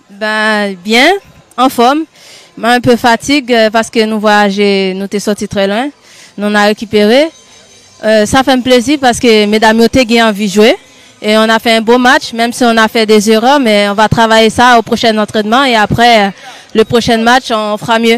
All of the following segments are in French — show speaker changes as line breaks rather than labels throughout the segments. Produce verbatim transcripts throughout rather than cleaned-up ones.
Ben, bien, en forme. Mais un peu fatigue parce que nous voyageons, nous sommes sortis très loin. Nous on a récupéré. Euh, ça fait un plaisir parce que mesdames ont envie de jouer. Et on a fait un beau match, même si on a fait des erreurs, mais on va travailler ça au prochain entraînement et après le prochain match, on fera mieux.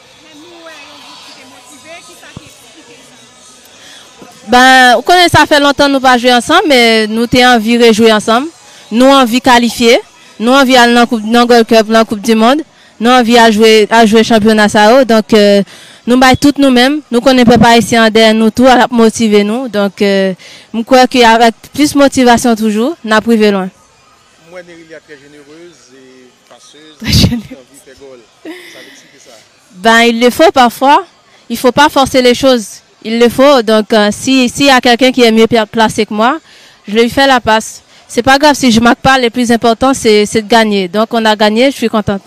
Ben, vous connaissez, ça fait longtemps que nous pas jouer ensemble, mais nous avons envie de jouer ensemble. Nous avons envie de qualifier. Nous avons envie d'aller dans la Gold Cup, dans la Coupe du Monde. Nous avons envie de jouer, à jouer championnat ça. Donc, euh, nous baillons toutes nous-mêmes. Nous ne connaissons pas ici en derrière nous tout à motiver nous. Donc, euh, je crois qu'avec plus de motivation toujours, nous avons privé loin.
Moi, Néry est très généreuse et passeuse.
Très généreuse.
Ça veut ça?
Ben, il le faut parfois. Il ne faut pas forcer les choses. Il le faut. Donc, euh, si s'il y a quelqu'un qui est mieux placé que moi, je lui fais la passe. C'est pas grave si je ne marque pas. Le plus important, c'est de gagner. Donc, on a gagné. Je suis contente.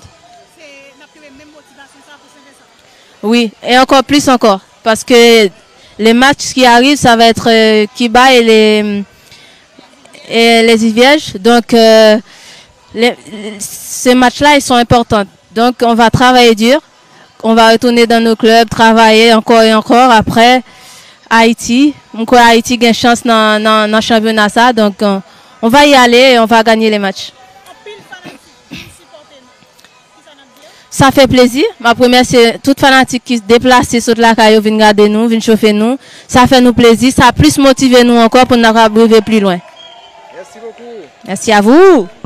Oui, et encore plus encore. Parce que les matchs qui arrivent, ça va être euh, Kiba et les, et les Vierges. Donc, euh, les, ces matchs-là, ils sont importants. Donc, on va travailler dur. On va retourner dans nos clubs, travailler encore et encore. Après, Haïti. On croit Haïti a une chance dans, dans, dans le championnat. Ça, donc, on, on va y aller et on va gagner les matchs. Ça fait plaisir. Ma première, c'est toute fanatique qui se déplace sur la caillou, vient regarder nous, vient chauffer nous. Ça fait nous plaisir. Ça a plus motivé nous encore pour nous arriver plus loin.
Merci beaucoup.
Merci à vous.